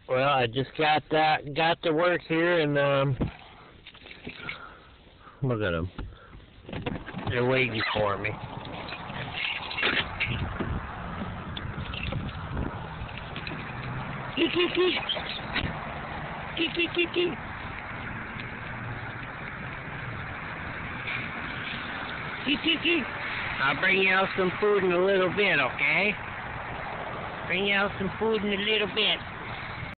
Well, I just got to work here, and look at them. They're waiting for me. I'll bring you out some food in a little bit, okay? Bring you out some food in a little bit.